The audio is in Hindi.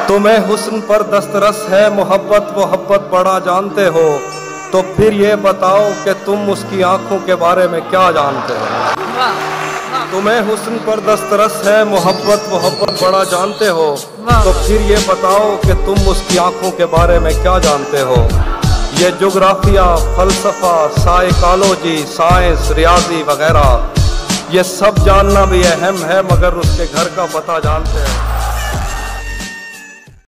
तुम्हें हुस्न पर दस्तरस है मोहब्बत बड़ा जानते हो, तो फिर ये बताओ कि तुम उसकी आंखों के बारे में क्या जानते हो। तुम्हें हुस्न पर दस्तरस है मोहब्बत बड़ा जानते हो, तो फिर ये बताओ कि तुम उसकी आंखों के बारे में क्या जानते हो। ये जोग्राफिया, फलसफा, साइकोलॉजी, साइंस, रियाजी वगैरह ये सब जानना भी अहम है, मगर उसके घर का पता जानते हैं।